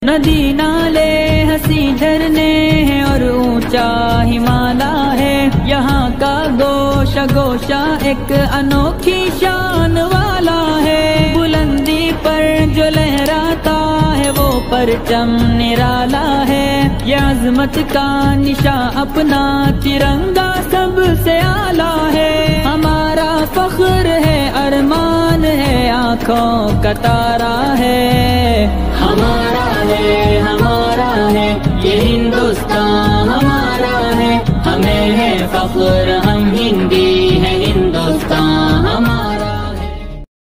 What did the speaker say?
नदी नाले हंसी झरने हैं और ऊंचा हिमालय है। यहाँ का गोशा गोशा एक अनोखी शान वाला है। बुलंदी पर जो लहराता है वो परचम निराला है। ये अजमत का निशा अपना तिरंगा सबसे आला है। हमारा फख्र है, अरमान है, आँखों का तारा है। हमारा है ये हिंदुस्तान हमारा है। हमें है फख्र, हम हिंदी है हिंदुस्तान।